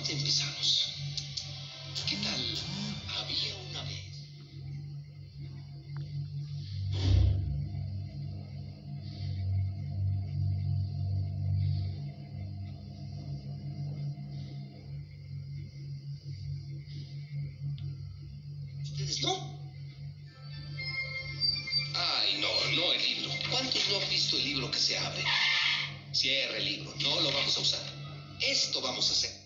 Empezamos. ¿Qué tal? Había una vez. ¿Ustedes no? Ay, no el libro. ¿Cuántos no han visto el libro que se abre? Cierra el libro. No lo vamos a usar. Esto vamos a hacer.